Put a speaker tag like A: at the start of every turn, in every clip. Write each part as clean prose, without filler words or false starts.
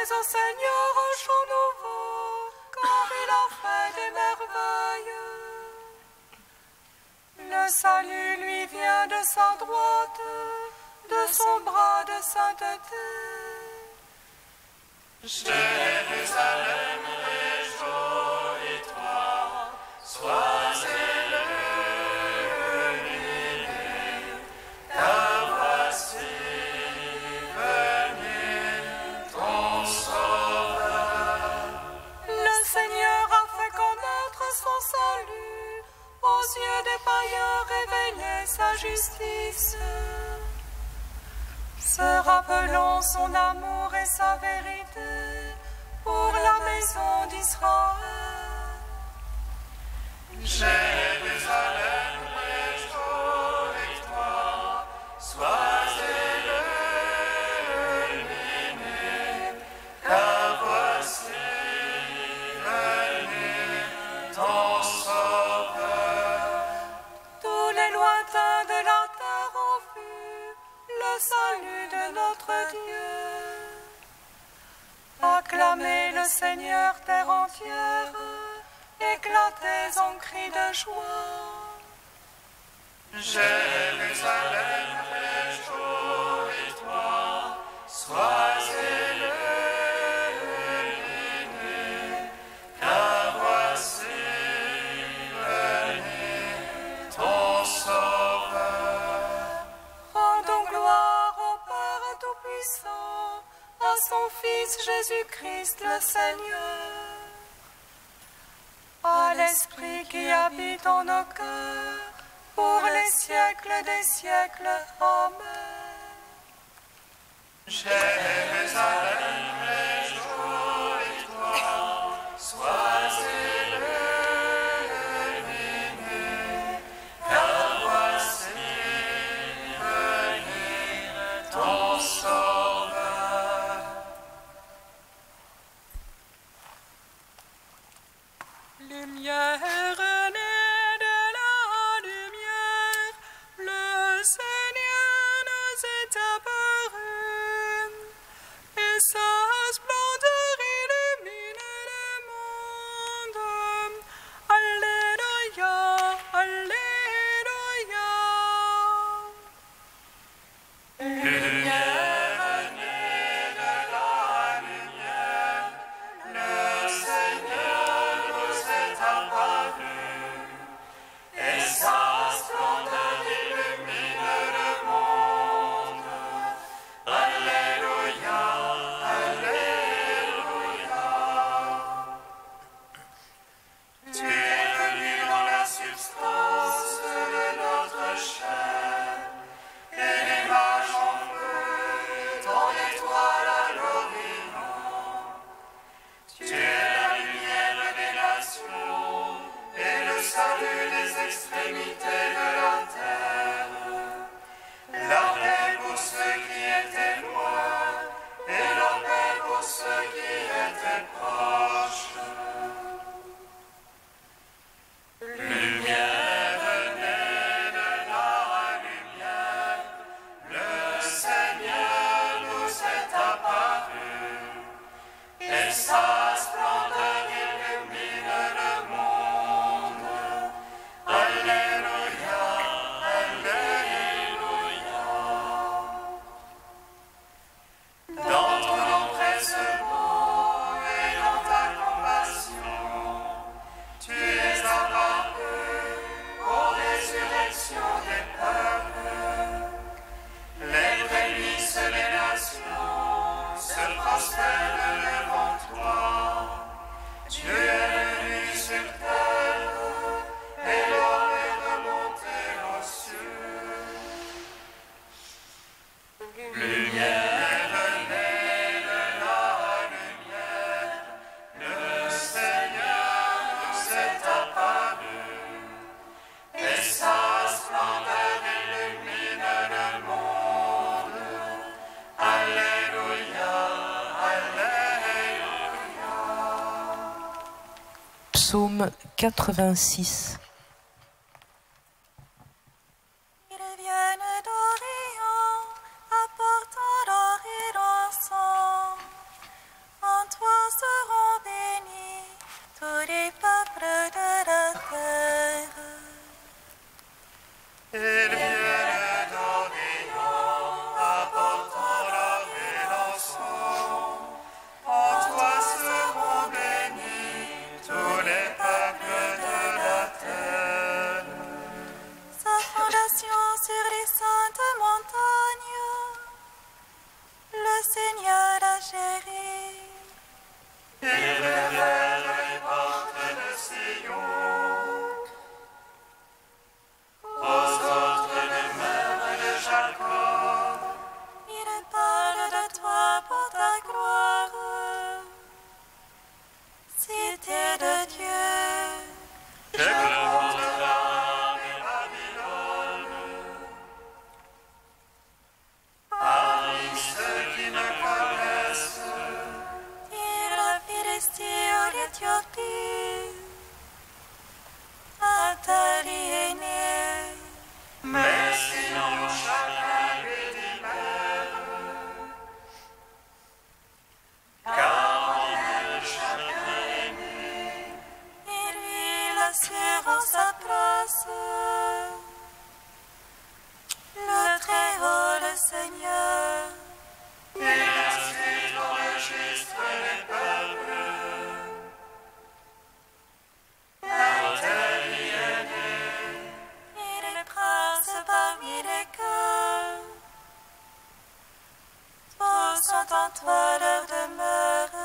A: Chantez au Seigneur un chant nouveau, car il a fait des merveilles. Le salut lui vient de sa droite, de son bras de sainteté.
B: Jérusalem, réjouis-toi, sois illuminé, car voici venir ton sauveur.
A: Le Seigneur a fait connaître son salut, aux yeux des païens révéler sa justice. Se rappelons son amour et sa vérité pour la maison d'Israël.
B: Jérusalem, réjouis-toi, sois illuminé, car voici venir ton sauveur.
A: Tous les lointains de la terre ont vu le salut de notre Dieu. Acclamez le Seigneur, terre entière, éclatez en cris de joie.
B: Jérusalem, réjouis-toi, sois illuminé, car voici venir ton sauveur.
A: Rendons gloire au Père Tout-Puissant, à son Fils Jésus-Christ le Seigneur, à l'Esprit qui habite en nos cœurs, pour les siècles des siècles. Amen.
B: Jérusalem, réjouis-toi, sois illuminé, car voici venir ton sauveur.
A: Lumière née de la lumière, le Seigneur nous est apparu, et sa splendeur illumine le monde. Alléluia, Alléluia.
B: Lumière née de la lumière, le Seigneur nous est apparu, et sa splendeur illumine le monde. Alléluia, Alléluia. Tu es venu dans la substance de notre chair, et l'image en feu dans l'étoile à l'Orient. Tu es la lumière des nations et le salut des extrémités de la terre. La paix pour ceux qui étaient loin et la paix pour ceux qui étaient proches. Lumière née de la lumière, le Seigneur nous est apparu, et sa splendeur illumine le monde. Alléluia, Alléluia. Dans ton empressement et dans ta compassion, tu es apparu aux résurrections des peuples. Les prémices des nations se prosternent devant toi. Tu es venu sur terre et l'homme est remonté aux cieux. Lumière née de la lumière, le Seigneur nous est apparu, et sa splendeur illumine le monde. Alléluia, Alléluia.
C: Psaume 86.
A: Ils viennent d'Orient, apportant leur encens.
B: Il révèle les portes de Sion. Aux autres demeures de Jacob,
A: Il parle de toi pour ta gloire. Cité de Dieu,
B: je proclame Babylone. Parmi ceux qui me connaissent,
A: et la Philistie ou l'Éthiopie, Athalie est née.
B: mais sinon chacun lui dit même, car en elle chacun est né.
A: Et lui l'assure en sa place. Le Très-Haut, le Seigneur,
B: Il inscrit dans le registre des peuples. Athalie est née.
A: il est prince parmi les cœurs. Tous sont en toi leur demeure.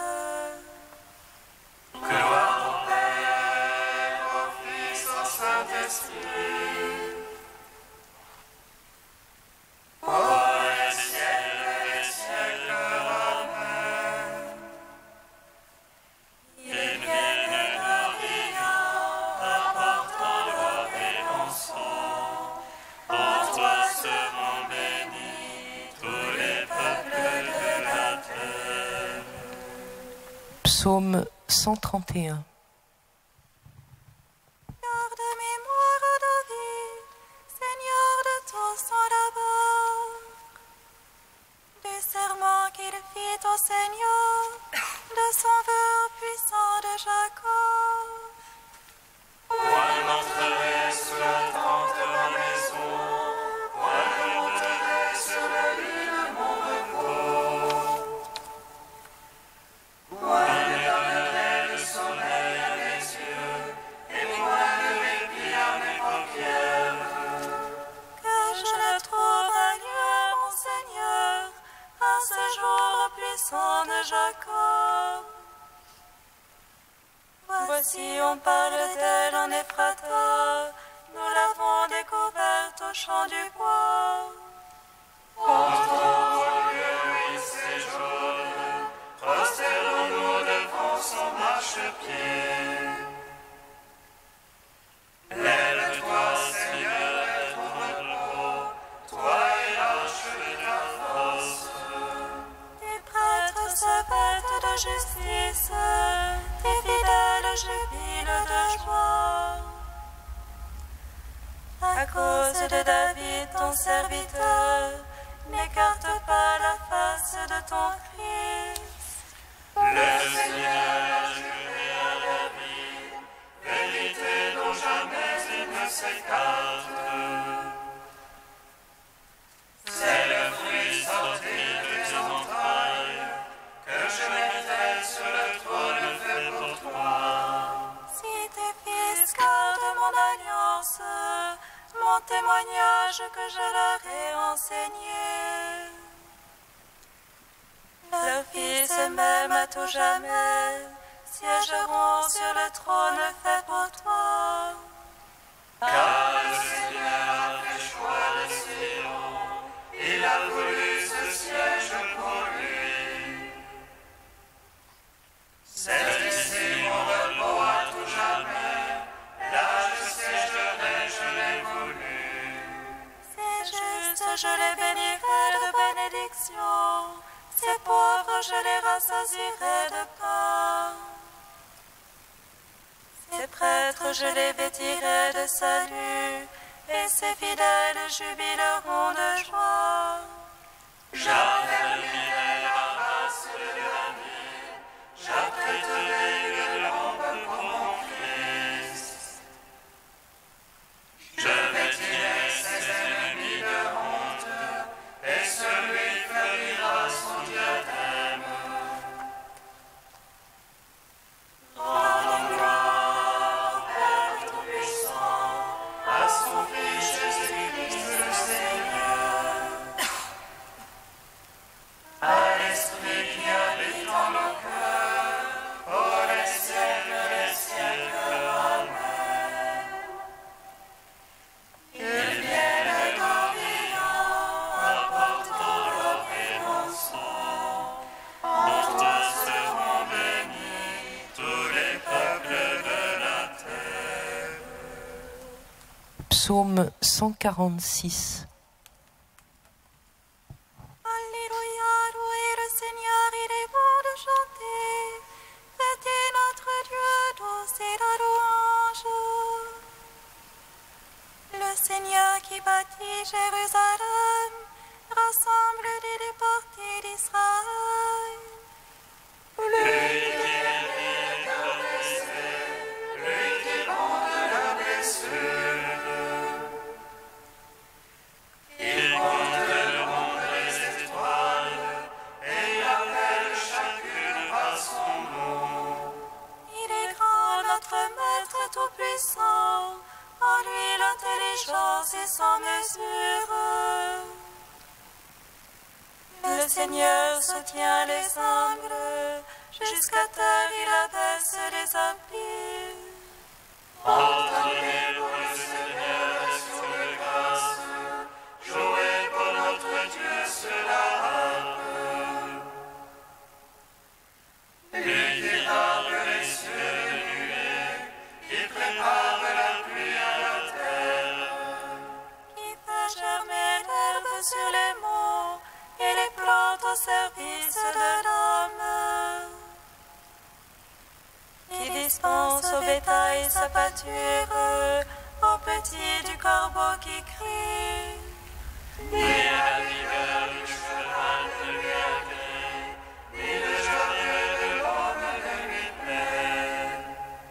B: Gloire au Père, au Fils, au Saint-Esprit. Pour les siècles des siècles, Amen. Ils viennent d'Orient, apportant l'or et l'encens. Pour toi seront bénis tous les peuples de la terre.
C: Psaume 131.
A: Garde mémoire à David, Seigneur de tous en d'abord, du serment qu'il fit au Seigneur, de son vœu puissant de Jacob.
B: Point n'entrerai sous la tente de ma maison, point ne monterai sur le lit de mon repos. Point ne donnerai le sommeil à mes yeux, et point de répit à mes paupières.
A: Que je ne trouve ailleurs, mon Seigneur, à ce jour puissant de Jacob. Voici, on parle d'elle en Ephrata, nous l'avons découverte au champ du bois.
B: Entrons au lieu où il séjourne, prosternons-nous devant son marchepied. Lève-toi, Seigneur, et ton repos, toi et l'arche de ta force.
A: Les prêtres se vêtent de justice, tes fidèles jubilent de joie. À cause de David, ton serviteur, n'écarte pas la face de ton Christ.
B: Le Seigneur a juré à David, vérité dont jamais il ne s'écarte. C'est le fruit sorti de tes entrailles, que je mettrai sur le trône fait pour toi.
A: Si tes fils gardent mon alliance, mon témoignage que je leur ai enseigné. Leurs fils même à tout jamais siégeront sur le trône fait pour toi.
B: Car le Seigneur a fait choix de Sion, il a voulu ce siège pour lui. C'est ici mon repos à tout jamais, là je siégerai, je l'ai voulu.
A: C'est juste, je les bénirai de bénédictions. Ces pauvres, je les rassasierai de pain. Ces prêtres, je les vêtirai de salut, et ces fidèles jubileront de joie.
B: J'affermirai la race de l'année, j'apprêterai une lampe pour mon Christ. Je vêtirai ses ennemis de honte, et celui fleurira son diadème. Rends gloire au Père Tout-Puissant, à son Fils Jésus-Christ le Seigneur.
C: Psaume 146.
A: Alléluia, louez le Seigneur, il est bon de chanter. Fêtez notre Dieu, dansez la louange. Le Seigneur qui bâtit Jérusalem rassemble les déportés d'Israël. Tout-puissant, en lui l'intelligence est sans mesure. Le Seigneur soutient les humbles, jusqu'à terre il abaisse les impies.
B: Entendez pour le Seigneur sur le grâce, jouez pour notre Dieu sur la harpe. Lui qui frappe les cieux de nuée, qui prépare la pluie à la terre,
A: Qui fait germer l'herbe sur les monts et les plantes au service de l'homme. Qui dispense au bétail sa pâture, aux petits du corbeau qui crie.
B: ni la vigueur du cheval ne lui agrée, ni le joyeux de l'homme ne lui plaît.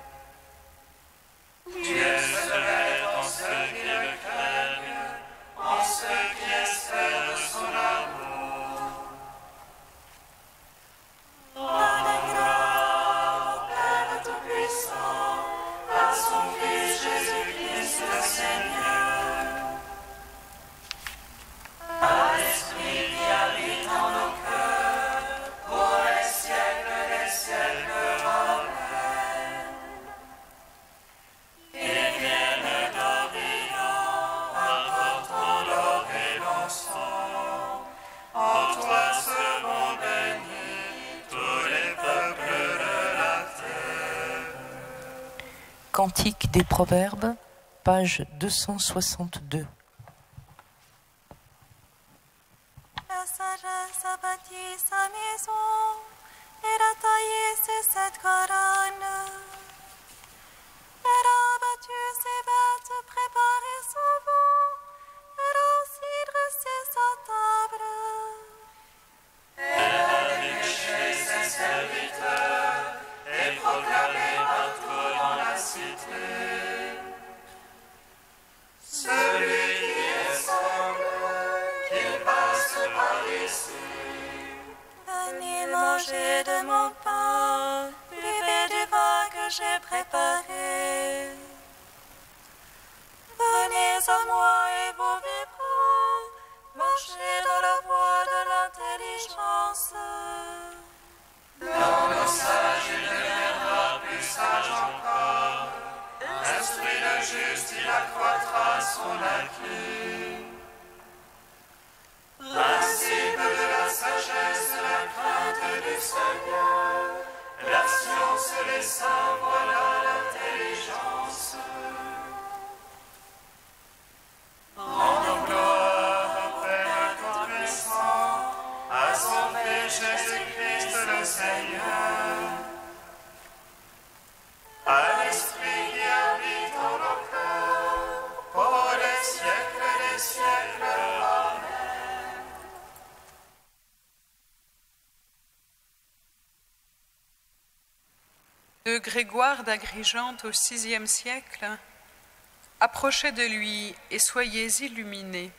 B: Dieu se met en ceux qui le craignent, en ceux qui espèrent de son amour. Gloire au Père Tout-Puissant, à son Fils Jésus-Christ le Seigneur, à l'Esprit qui habite en nos cœurs, pour les siècles des siècles. Amen. Qu'ils viennent d'Orient, apportant l'or et l'encens. En toi seront bénis tous les peuples de la terre.
C: Cantique des Proverbes, page 262.
A: La sagesse a bâti sa maison, elle a taillé ses 7 colonnes. Elle a abattu ses bêtes, préparé son veau, elle a aussi dressé sa table.
B: Elle a déniché ses serviteurs et proclamé partout dans la cité. Celui qui est semble, qu'il passe par ici.
A: Venez manger de mon pain, buvez du vin que j'ai préparé. Venez à moi et vous vivrez, marchez dans la voie de l'intelligence.
B: Dans nos sages, il deviendra plus sage encore. Instruit le juste, il accroîtra son acquis. Principe de la sagesse, la crainte du Seigneur, la science, les saints, voilà l'intelligence. Rendons gloire au Père Tout-Puissant, à son Fils Jésus-Christ le Seigneur, à l'Esprit qui habite en nos cœurs, pour les siècles des siècles. Amen.
D: De Grégoire d'Agrigente au VIe siècle, approchez de lui et soyez illuminés.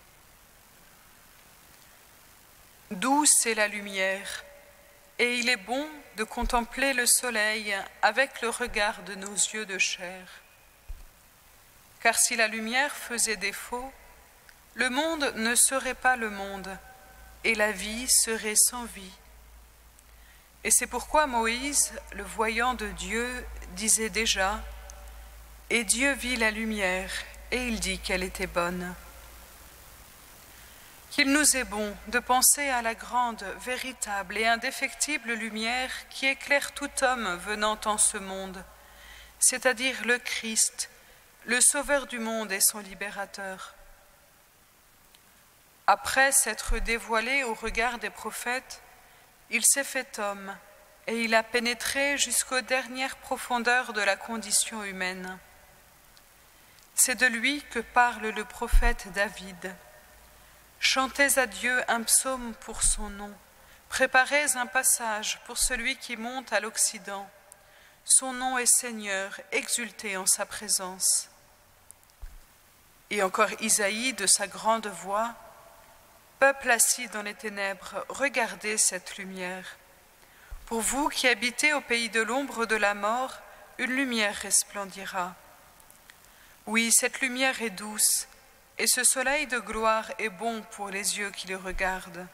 D: Douce est la lumière, et il est bon de contempler le soleil avec le regard de nos yeux de chair. Car si la lumière faisait défaut, le monde ne serait pas le monde, et la vie serait sans vie. Et c'est pourquoi Moïse, le voyant de Dieu, disait déjà « Et Dieu vit la lumière, et il dit qu'elle était bonne ». Qu'il nous est bon de penser à la grande, véritable et indéfectible lumière qui éclaire tout homme venant en ce monde, c'est-à-dire le Christ, le Sauveur du monde et son libérateur. Après s'être dévoilé au regard des prophètes, il s'est fait homme et il a pénétré jusqu'aux dernières profondeurs de la condition humaine. C'est de lui que parle le prophète David. Chantez à Dieu un psaume pour son nom, préparez un passage pour celui qui monte à l'Occident. Son nom est Seigneur, exultez en sa présence. Et encore Isaïe de sa grande voix, peuple assis dans les ténèbres, regardez cette lumière. Pour vous qui habitez au pays de l'ombre de la mort, une lumière resplendira. Oui, cette lumière est douce, et ce soleil de gloire est bon pour les yeux qui le regardent.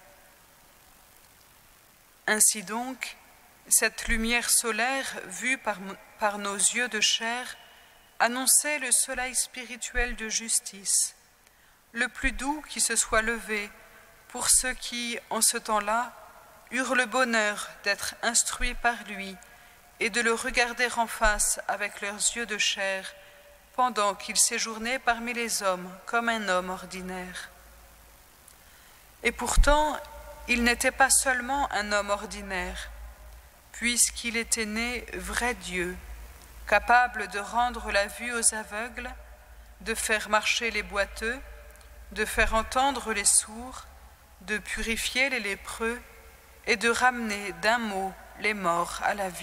D: Ainsi donc, cette lumière solaire vue par nos yeux de chair annonçait le soleil spirituel de justice, le plus doux qui se soit levé pour ceux qui, en ce temps-là, eurent le bonheur d'être instruits par lui et de le regarder en face avec leurs yeux de chair pendant qu'il séjournait parmi les hommes comme un homme ordinaire. Et pourtant, il n'était pas seulement un homme ordinaire, puisqu'il était né vrai Dieu, capable de rendre la vue aux aveugles, de faire marcher les boiteux, de faire entendre les sourds, de purifier les lépreux et de ramener d'un mot les morts à la vie.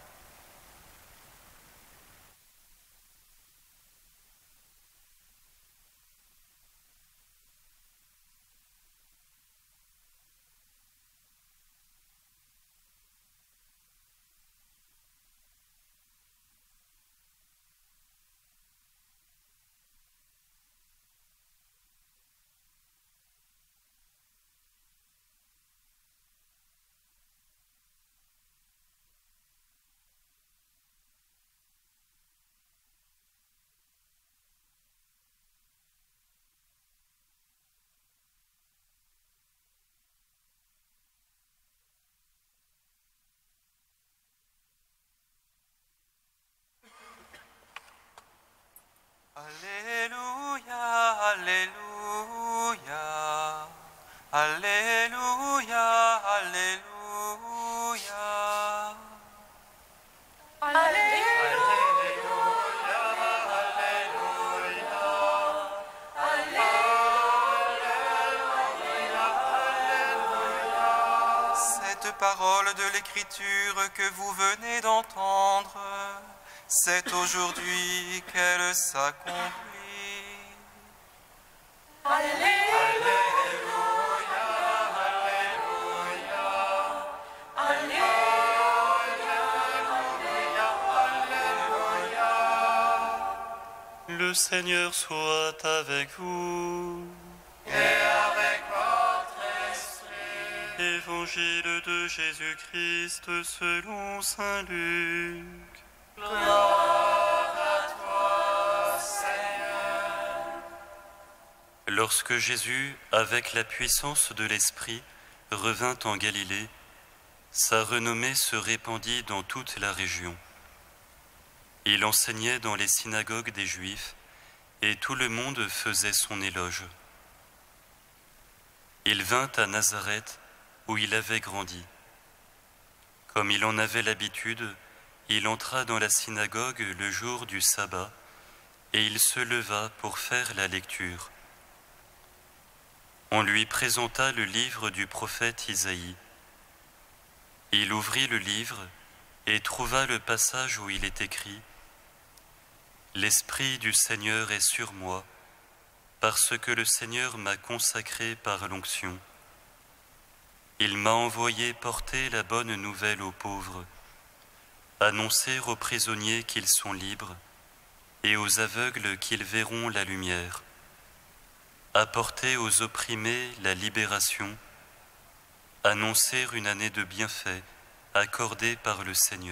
B: Alléluia, Alléluia, Alléluia, Alléluia. Cette parole de l'Écriture que vous venez d'entendre, c'est aujourd'hui qu'elle s'accomplit.
A: Alléluia,
E: Le Seigneur soit avec vous.
B: Et avec votre esprit.
E: Évangile de Jésus-Christ selon saint Luc.
B: Gloire à toi, Seigneur.
E: Lorsque Jésus, avec la puissance de l'Esprit, revint en Galilée, sa renommée se répandit dans toute la région. Il enseignait dans les synagogues des Juifs, et tout le monde faisait son éloge. Il vint à Nazareth, où il avait grandi. Comme il en avait l'habitude, il entra dans la synagogue le jour du sabbat, et il se leva pour faire la lecture. On lui présenta le livre du prophète Isaïe. Il ouvrit le livre et trouva le passage où il est écrit « L'Esprit du Seigneur est sur moi, parce que le Seigneur m'a consacré par l'onction. Il m'a envoyé porter la bonne nouvelle aux pauvres, annoncer aux prisonniers qu'ils sont libres et aux aveugles qu'ils verront la lumière, apporter aux opprimés la libération, annoncer une année de bienfaits accordée par le Seigneur. »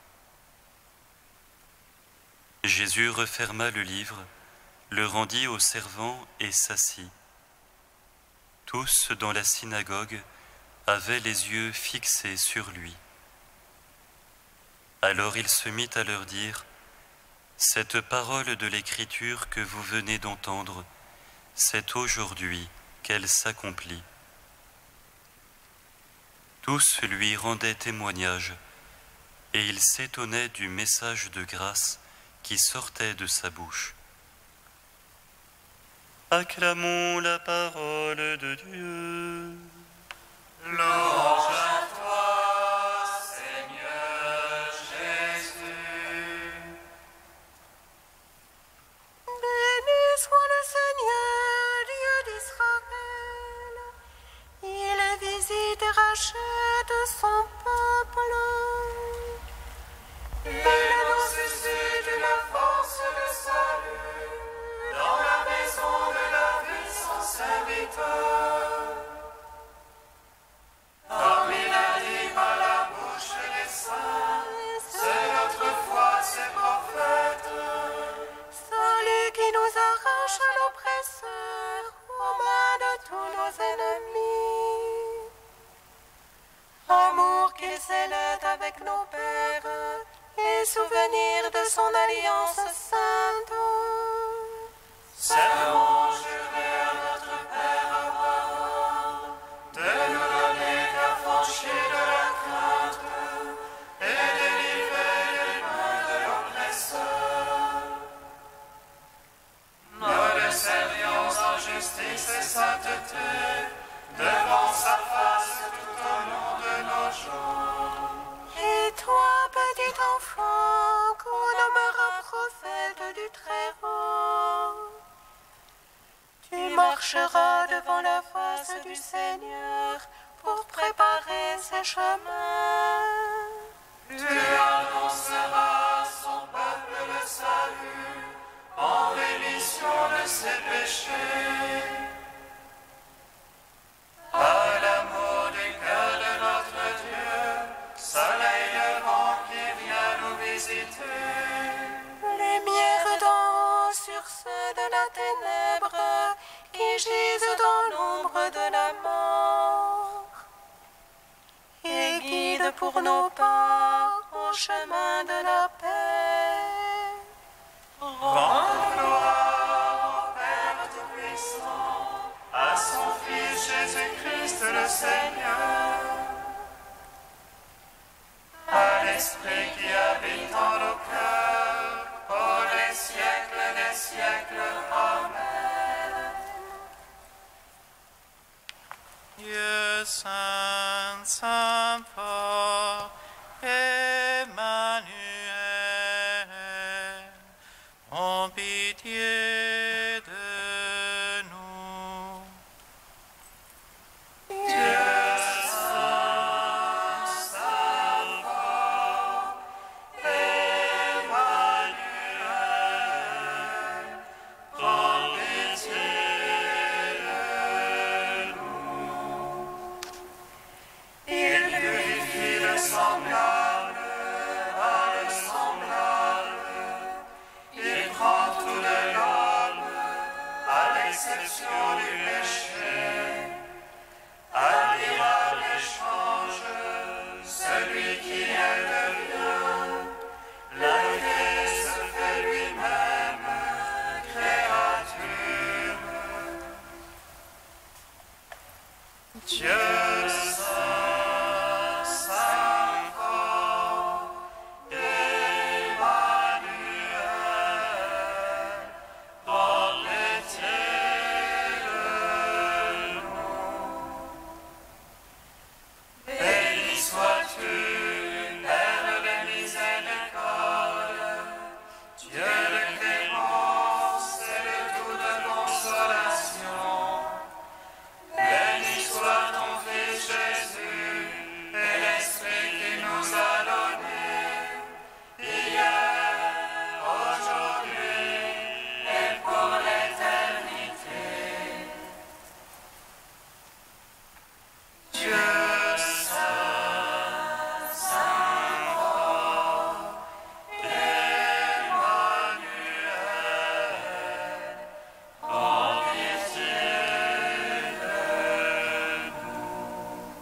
E: Jésus referma le livre, le rendit aux servants et s'assit. Tous dans la synagogue avaient les yeux fixés sur lui. Alors il se mit à leur dire : Cette parole de l'Écriture que vous venez d'entendre, c'est aujourd'hui qu'elle s'accomplit. Tous lui rendaient témoignage, et ils s'étonnaient du message de grâce qui sortait de sa bouche. Acclamons la parole de Dieu.
B: Louange à toi, Seigneur Jésus.
A: Béni soit le Seigneur, Dieu d'Israël. Il visite et rachète son peuple.
B: Il nous suscite la force de salut dans la maison de la vie, son serviteur. Comme il a dit par la bouche des saints, c'est notre foi, ses prophètes.
A: Celui qui nous arrache à l'oppresseur, aux mains de tous nos ennemis. Amour qu'il scellait avec nos pères, et souvenir de son alliance sainte.
B: Serment juré à notre Père Abraham, de nous donner l'affranchi de la crainte et délivrer les mains de l'oppresseur. Nous le servions en justice et sainteté, devant sa face tout au long de nos jours.
A: Et toi, petit enfant, qu'on nommera prophète du Très-Haut, tu marcheras devant la face du Seigneur pour préparer ses chemins.
B: Tu annonceras à son peuple le salut, en rémission de ses péchés. À l'amour du cœur de notre Dieu, soleil levant qui vient nous visiter.
A: Lumière d'en haut sur ceux de la ténèbre qui gisent dans l'ombre de la mort. Et guide pour nos pas au chemin de la paix.
B: Rends gloire au Père Tout-Puissant, à son Fils Jésus-Christ le Seigneur, à l'Esprit qui habite en nos cœurs, pour les siècles des siècles. Amen.
F: Dieu saint, saint fort, Emmanuel, prends pitié de nous.
B: Du péché, admirable échange, celui qui est devient, l'agné se fait lui-même créature. Dieu saint, saint fort, Emmanuel, prends pitié. Béni sois-tu, Père de miséricorde, Dieu de clémence et de toute consolation. Béni soit ton Fils Jésus et l'Esprit qui nous a donné, hier, aujourd'hui et pour l'éternité. Dieu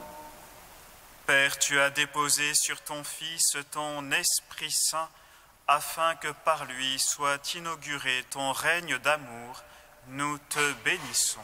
F: Père, tu as déposé sur ton Fils ton Esprit Saint, afin que par lui soit inauguré ton règne d'amour, nous te bénissons.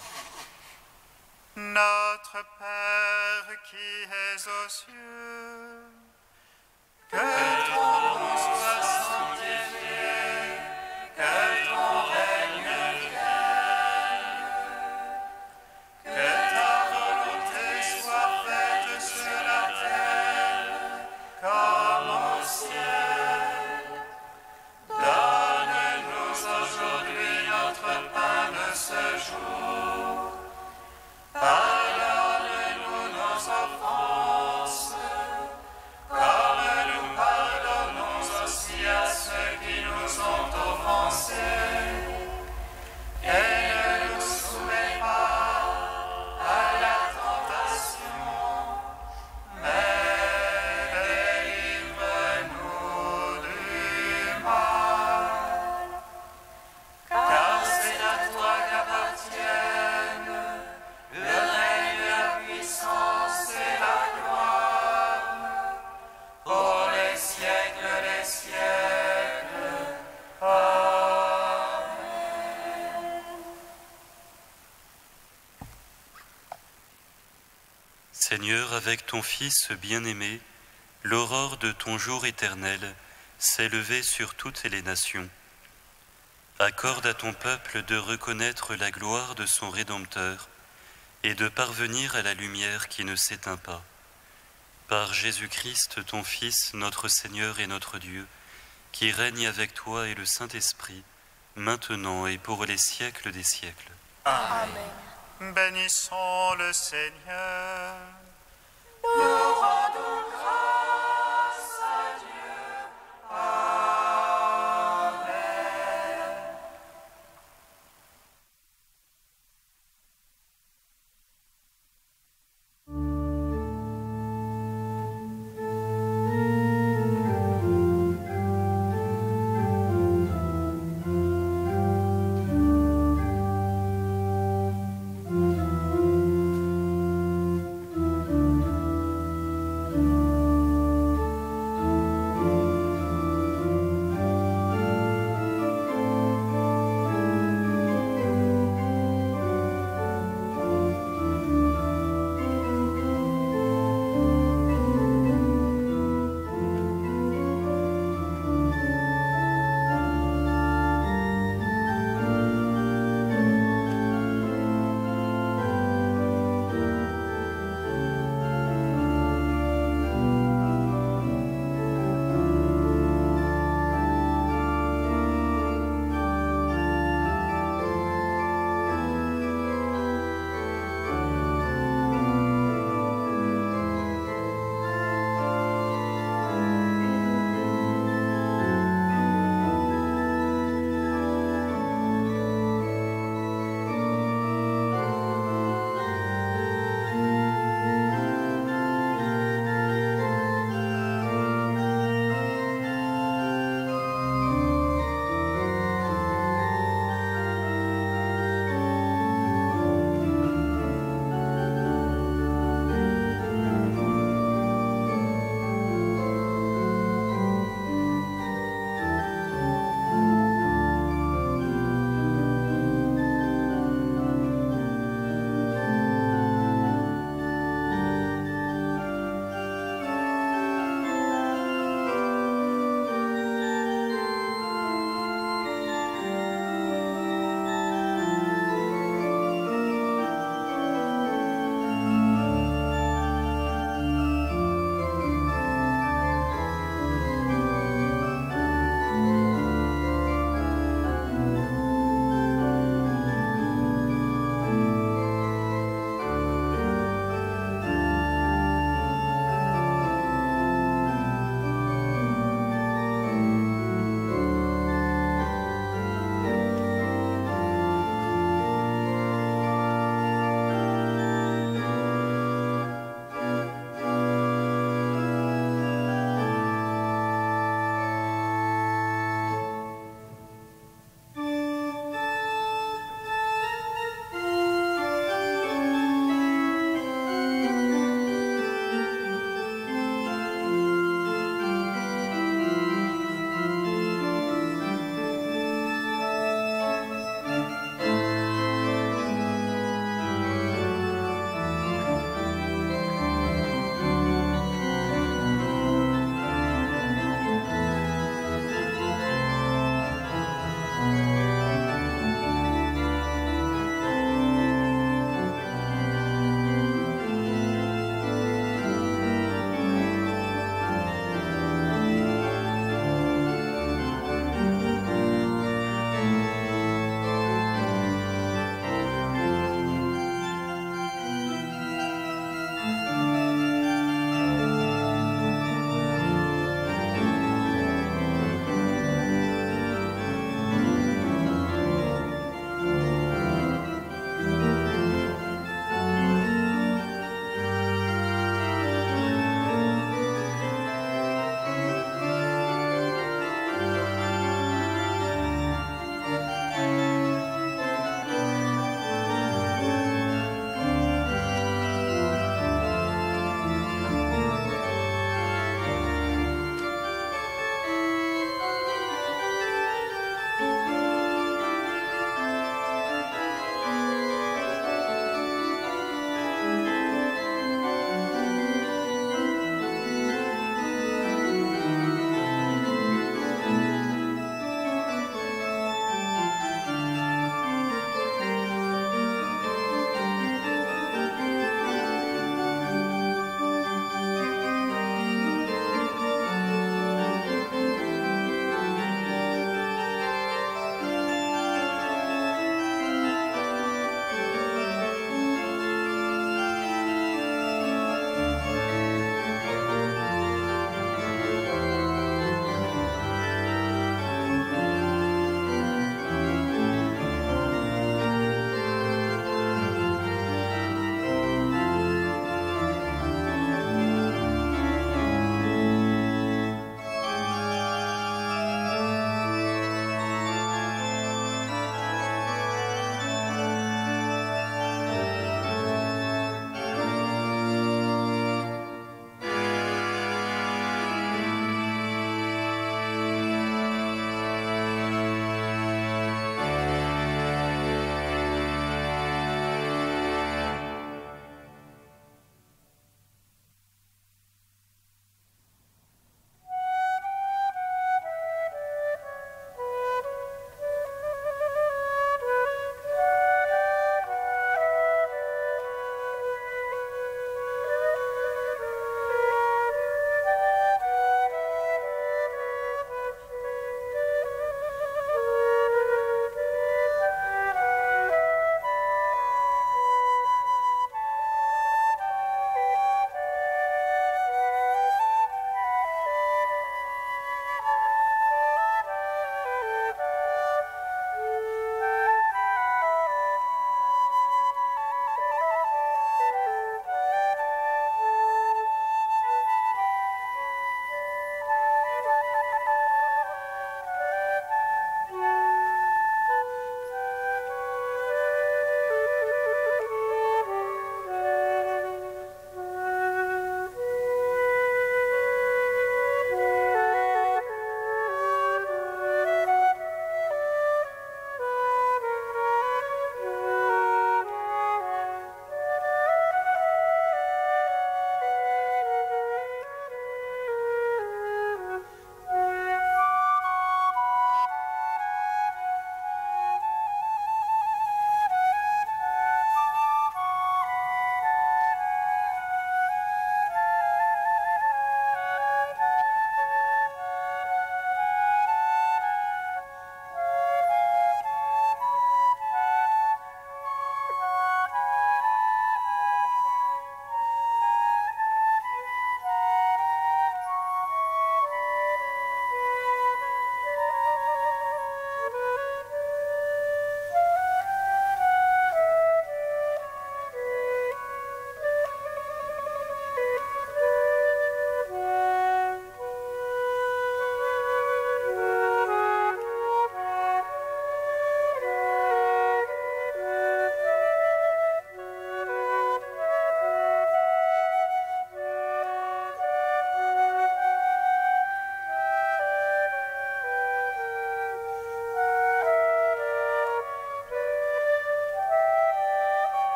F: Notre Père qui es aux cieux, que ton nom soit sanctifié, que ton règne vienne, que ta volonté soit faite sur la terre comme au ciel. Donne-nous aujourd'hui notre pain de ce jour. Pardonne-nous nos offenses, comme nous pardonnons aussi à ceux qui nous ont offensés. Et ne nous soumets pas à la tentation, mais délivre-nous du mal. Car c'est à toi qu'appartiennent le règne, la puissance et la gloire, pour les siècles des siècles. Amen.
E: Seigneur, avec ton Fils bien-aimé, l'aurore de ton jour éternel s'est levée sur toutes les nations. Accorde à ton peuple de reconnaître la gloire de son Rédempteur et de parvenir à la lumière qui ne s'éteint pas. Par Jésus-Christ, ton Fils, notre Seigneur et notre Dieu, qui règne avec toi et le Saint-Esprit, maintenant et pour les siècles des siècles.
F: Amen. Bénissons le Seigneur.